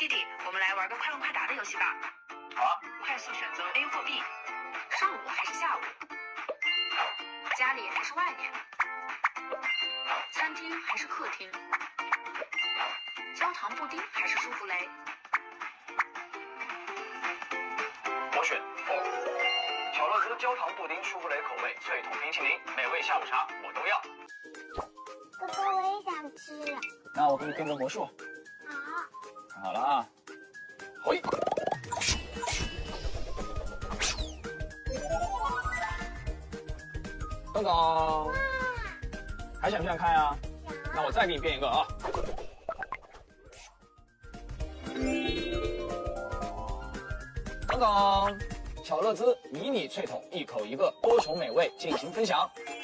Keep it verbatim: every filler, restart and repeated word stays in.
弟弟，我们来玩个快问快答的游戏吧。 好啊。 快速选择 A 或 B， 上午还是下午？家里还是外面？餐厅还是客厅？焦糖布丁还是舒芙蕾？ 我选巧乐兹焦糖布丁舒芙蕾口味脆筒冰淇淋，美味下午茶我都要。 哥哥，我也想吃。 那我给你变个魔术。 好。 看好了啊！嘿。刚刚。还想不想看啊？ 想。 那我再给你变一个啊。刚刚。巧乐兹迷你脆筒，一口一个，多重美味进行分享。